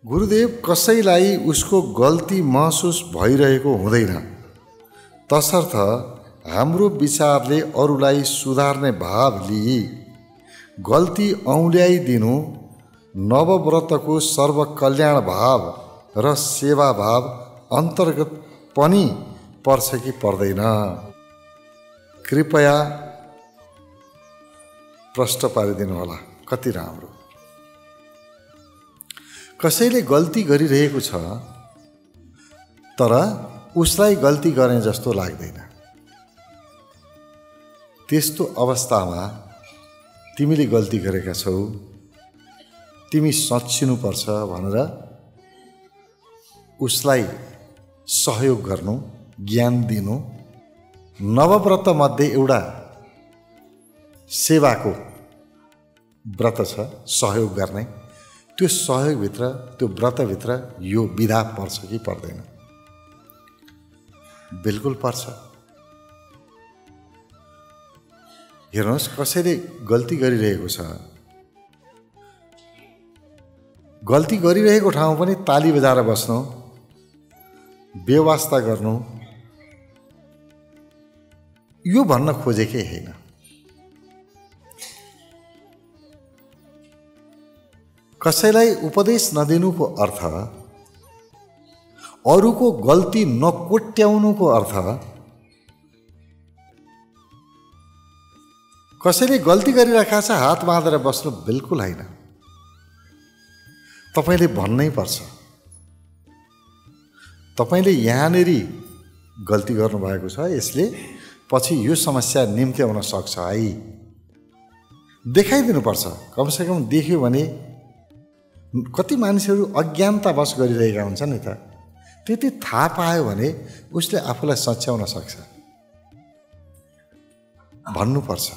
गुरुदेव कसैलाई उसको गल्ती महसुस भइरहेको हुँदैन, तसर्थ हाम्रो विचारले अरूलाई सुधार्ने भाव लिई गल्ती औँल्याइदिनु नवव्रतको सर्वकल्याण भाव र सेवा भाव अन्तर्गत पनि पर्छ कि पर्दैन? कृपया प्रश्न पारिदिनु होला। कति राम्रो। कसैले गल्ती गरिरहेको छ तर उसलाई गल्ती गर्ने जस्तो लाग्दैन। त्यस्तो अवस्थामा तिमीले गल्ती गरेका छौ, तिमी सच्चिनुपर्छ भनेर उसलाई सहयोग गर्नु, ज्ञान दिनु नवव्रत मध्ये एउटा सेवाको व्रत छ, सहयोग गर्ने। त्यो सहयोगभित्र, त्यो व्रतभित्र यो विधा पर्छ कि पर्दैन? बिल्कुल पर्छ। हेर्नुहोस्, कसैले गल्ती गरिरहेको छ, गल्ती गरिरहेको ठाउँमा पनि ताली बजाएर बस्नु, बेवास्ता गर्नु, यो भन्न खोजेकै होइन। कसैलाई उपदेश नदिनुको अर्थ, अरूको गल्ती नकोट्याउनुको अर्थ, कसैले गल्ती गरिरहेका छ हात बाँधेर बस्नु बिल्कुल होइन। तपाईले भन्नै पर्छ, तपाईले यहाँनेरि गल्ती गर्नुभएको छ, यसले पछि यो समस्या निम्त्याउन सक्छ है, देखाइदिनुपर्छ। कमसेकम देख्यो भने कति मानिसहरू अज्ञानतावश गरिरहेका हुन्छन् नि त, त्यति थाहा पायो भने उसले आफूलाई सच्याउन सक्छ। भन्नुपर्छ।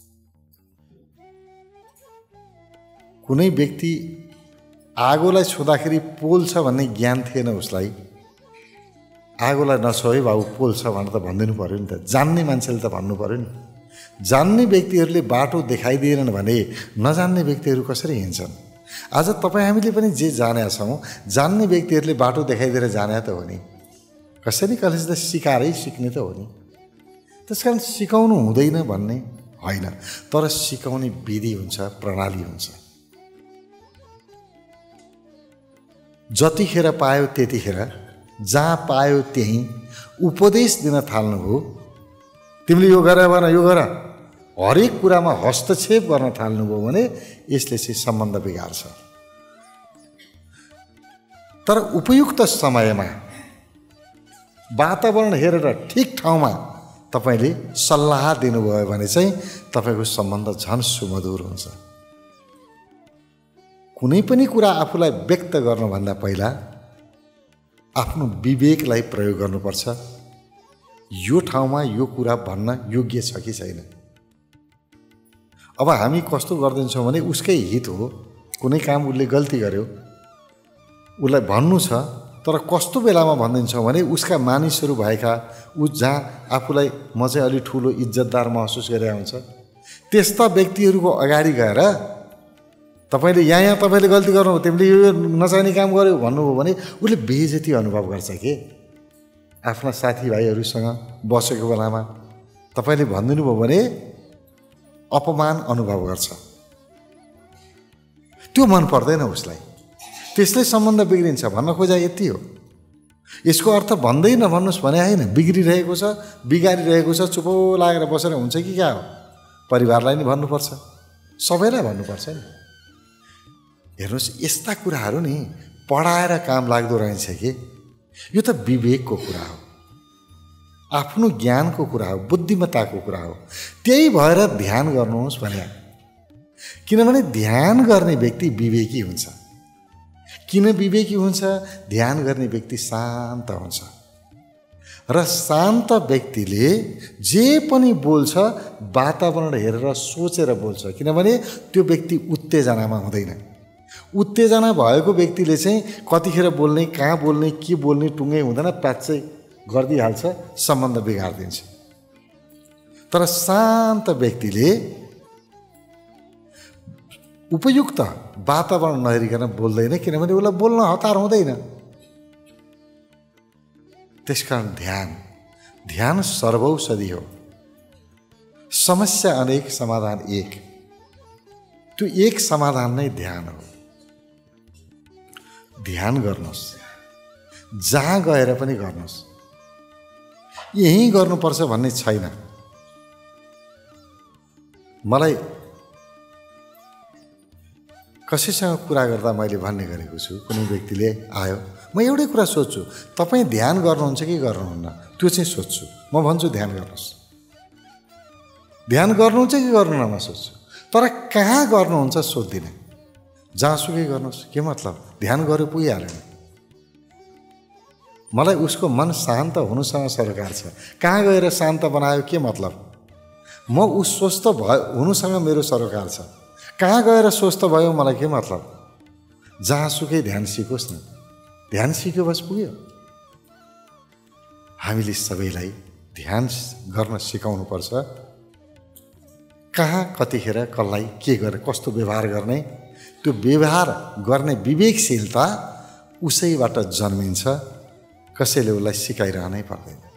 कुनै व्यक्ति आगोलाई छुँदाखेरि पोल्छ भन्ने ज्ञान थिएन उसलाई, आगोलाई नछो है बाबु पोल्छ भनेर त भनिदिनु पर्यो नि त। जान्ने मान्छेले त भन्नु पर्यो नि। जान्ने व्यक्तिहरूले बाटो देखाइदिएनन् भने नजान्ने व्यक्तिहरू कसरी हिँड्छन्? आज हामीले पनि जे जानेका छौँ, जान्ने व्यक्तिहरूले बाटो देखाइदिएर जाने त हो नि, कसैले कसैले त सिकाएरै सिक्ने त हो नि। त्यसकारण सिकाउनु हुँदैन भन्ने होइन, तर सिकाउने विधि हुन्छ, प्रणाली हुन्छ। जतिखेर पायो त्यतिखेर, जहाँ पायो त्यहीँ उपदेश दिन थाल्नुभयो। तिमीले यो गर भन, यो गर, हरेक कुरामा हस्तक्षेप गर्न थाल्नुभयो भने यसले चाहिँ सम्बन्ध बिगार्छ। तर उपयुक्त समयमा वातावरण हेरेर ठिक ठाउँमा तपाईले सल्लाह दिनुभयो भने चाहिँ तपाईको सम्बन्ध झन् सुमधुर हुन्छ। कुनै पनि कुरा आफूलाई व्यक्त गर्नुभन्दा पहिला आफ्नो विवेकलाई प्रयोग गर्नुपर्छ। यो ठाउँमा यो कुरा भन्न योग्य छ कि छैन? अब हामी कस्तो गरिदिन्छौँ भने उसकै हित हो, कुनै काम उसले गल्ती गर्यो, उसलाई भन्नु छ, तर कस्तो बेलामा भनिदिन्छौँ भने उसका मानिसहरू भएका, ऊ जहाँ आफूलाई म चाहिँ अलि ठुलो इज्जतदार महसुस गरेर हुन्छ, त्यस्ता व्यक्तिहरूको अगाडि गएर तपाईले यहाँ तपाईले गल्ती गर्नु, तिमीले यो नचाहिने काम गर्यो भन्नुभयो भने उसले बेइज्जती अनुभव गर्छ के। आफ्ना साथीभाइहरूसँग बसेको बेलामा तपाईले भनिदिनु भयो भने अपमान अनुभव गर्छ, त्यो मन पर्दैन उसलाई, त्यसले सम्बन्ध बिग्रिन्छ। भन्न खोजा यति हो। यसको अर्थ भन्दै नभन्नुहोस् भने होइन, बिग्रिरहेको छ, बिगारिरहेको छ, चुपो लागेर बसेर हुन्छ कि क्या हो? परिवारलाई नि भन्नुपर्छ, सबैलाई भन्नुपर्छ नि। हेर्नुहोस्, यस्ता कुराहरू नि पढाएर काम लाग्दो रहेछ कि यो त विवेकको कुरा हो, आफ्नो ज्ञानको कुरा हो, बुद्धिमत्ताको कुरा हो। त्यही भएर ध्यान गर्नुहोस् भने, किनभने ध्यान गर्ने व्यक्ति विवेकी हुन्छ। किन विवेकी हुन्छ? ध्यान गर्ने व्यक्ति शान्त हुन्छ र शान्त व्यक्तिले जे पनि बोल्छ वातावरण हेरेर सोचेर बोल्छ, किनभने त्यो व्यक्ति उत्तेजनामा हुँदैन। उत्तेजना भएको व्यक्तिले चाहिँ कतिखेर बोल्ने, कहाँ बोल्ने, के बोल्ने टुङ्गै हुँदैन, प्याच्चै गरिदिइहाल्छ, सम्बन्ध बिगारिदिन्छ। तर शान्त व्यक्तिले उपयुक्त वातावरण नहेरिकन बोल्दैन, किनभने उसलाई बोल्न हतार हुँदैन। त्यसकारण ध्यान सर्वौषधि हो। समस्या अनेक, समाधान एक। त्यो एक समाधान नै ध्यान हो। ध्यान गर्नुहोस्, जहाँ गएर पनि गर्नुहोस्। यही गर्नुपर्छ भन्ने छैन। मलाई कसैसँग कुरा गर्दा मैले भन्ने गरेको छु, कुनै व्यक्तिले आयो, म एउटै कुरा सोध्छु, तपाईँ ध्यान गर्नुहुन्छ कि गर्नुहुन्न, त्यो चाहिँ सोध्छु। म भन्छु ध्यान गर्नुहोस्। ध्यान गर्नुहुन्छ कि गर्नुहुन्न सोध्छु, तर कहाँ गर्नुहुन्छ सोध्दिनँ। जहाँसुकै गर्नुहोस्, के मतलब, ध्यान गरे पुगिहाल्यो नि। मलाई उसको मन शान्त हुनुसँग सरोकार छ। कहाँ गएर शान्त बनायो के मतलब, म उस स्वस्थ भयो हुनुसँग मेरो सरोकार छ। कहाँ गएर स्वस्थ भयो मलाई के मतलब। जहाँसुकै ध्यान सिकोस् न, ध्यान सिक्यो बस पुग्यो। हामीले सबैलाई ध्यान गर्न सिकाउनुपर्छ। कहाँ कतिखेर कसलाई के गरेर कस्तो व्यवहार गर्ने, त्यो व्यवहार गर्ने विवेकशीलता उसैबाट जन्मिन्छ। कसैले उसलाई सिकाइरहनै पर्दैन।